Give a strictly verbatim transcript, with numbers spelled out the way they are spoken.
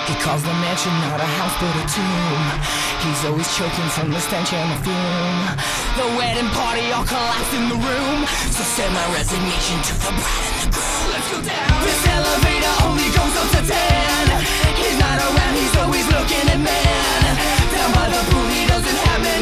He calls the mansion not a house but a tomb. He's always choking from the stench and the fume. The wedding party all collapsed in the room. So send my resignation to the bride and the groom. Let's go down. This elevator only goes up to ten. He's not around, he's always looking at man. Down by the pool he doesn't have many